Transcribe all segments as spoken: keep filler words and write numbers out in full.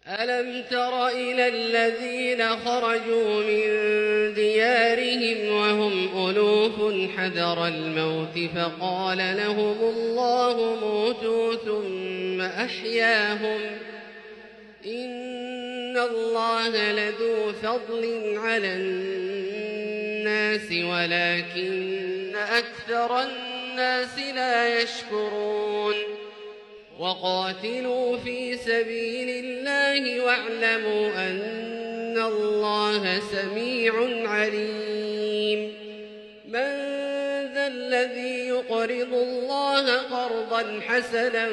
ألم تر إلى الذين خرجوا من ديارهم وهم ألوف حذر الموت فقال لهم الله موتوا ثم أحياهم إن الله لذو فضل على الناس ولكن أكثر الناس لا يشكرون وقاتلوا في سبيل الله واعلموا أن الله سميع عليم من ذا الذي يقرض الله قرضا حسنا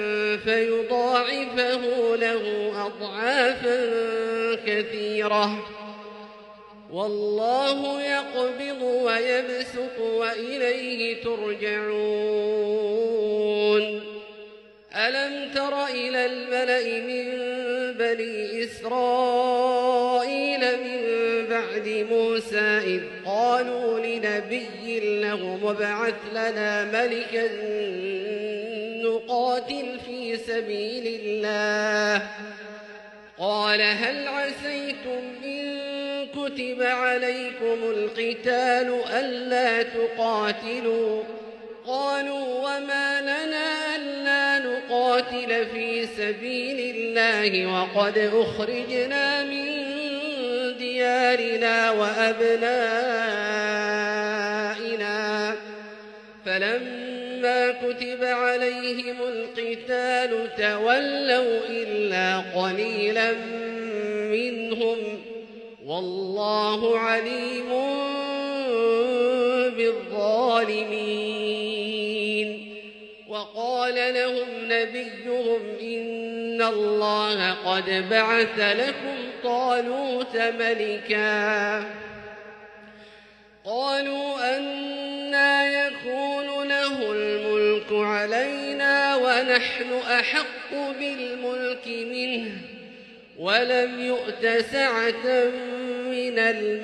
فيضاعفه له أضعافا كثيرة والله يقبض ويبسط وإليه ترجعون ألم تر إلى الملأ من بني إسرائيل من بعد موسى إذ قالوا لنبي له ابعث لنا ملكا نقاتل في سبيل الله قال هل عسيتم إن كتب عليكم القتال ألا تقاتلوا قالوا وما لنا ألا نقاتل في سبيل الله وقد أخرجنا من ديارنا وأبنائنا فلما كتب عليهم القتال تولوا إلا قليلا منهم والله عليم بالظالمين وقال لهم نبيهم إن الله قد بعث لكم طالوت ملكا قالوا أنى يكون له الملك علينا ونحن أحق بالملك منه ولم يؤت سعة من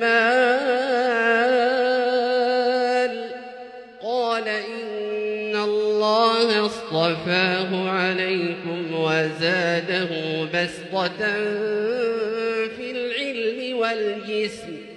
المال قال إن الله اصطفاه عليكم وزاده بسطة في العلم والجسم